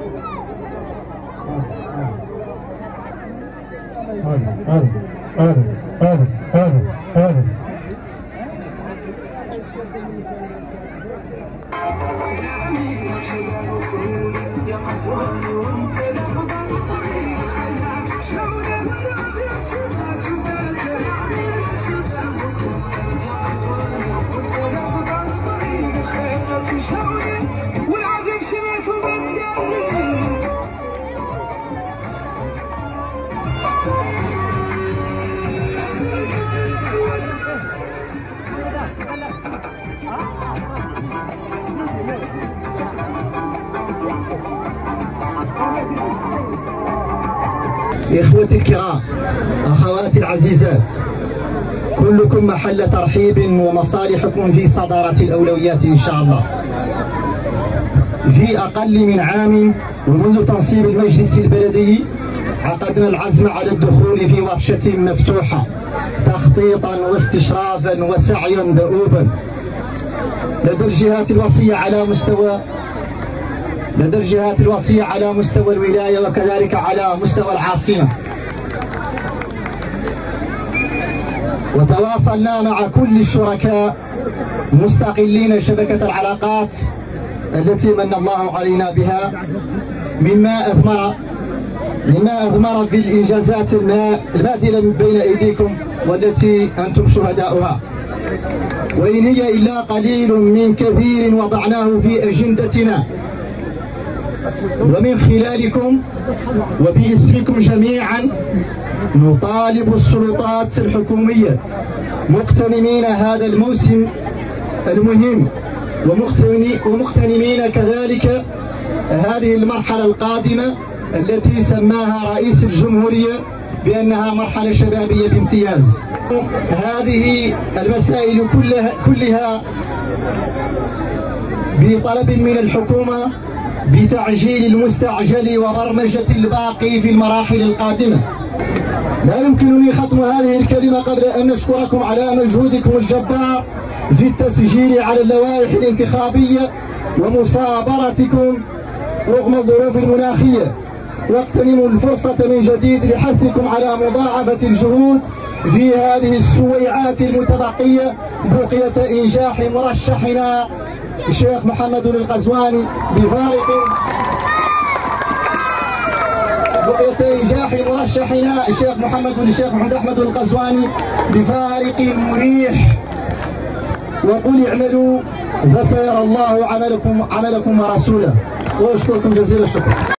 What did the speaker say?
إخوتي الكرام، أخواتي العزيزات، كلكم محل ترحيب ومصالحكم في صدارة الأولويات إن شاء الله. في أقل من عام ومنذ تنصيب المجلس البلدي عقدنا العزم على الدخول في ورشة مفتوحة تخطيطا واستشرافا وسعيا دؤوبا لدى الجهات الوصية على مستوى الولاية وكذلك على مستوى العاصمة. وتواصلنا مع كل الشركاء مستقلين شبكة العلاقات التي من الله علينا بها مما أثمر في الإنجازات الباذلة من بين أيديكم والتي أنتم شهداؤها، وإن هي إلا قليل من كثير وضعناه في أجندتنا، ومن خلالكم وباسمكم جميعا نطالب السلطات الحكومية مغتنمين هذا الموسم المهم ومغتنمين كذلك هذه المرحلة القادمة التي سماها رئيس الجمهورية بأنها مرحلة شبابية بامتياز. هذه المسائل كلها بطلب من الحكومة بتعجيل المستعجل وبرمجة الباقي في المراحل القادمة. لا يمكنني ختم هذه الكلمة قبل أن نشكركم على مجهودكم الجبار في التسجيل على اللوائح الانتخابية ومصابرتكم رغم الظروف المناخية، واغتنموا الفرصة من جديد لحثكم على مضاعفة الجهود في هذه السويعات المتبقية بقية إنجاح مرشحنا الشيخ محمد القزواني الشيخ محمد أحمد القزواني بفارق مريح. وقل اعملوا فسيرى الله عملكم ورسوله. واشكركم جزيل الشكر.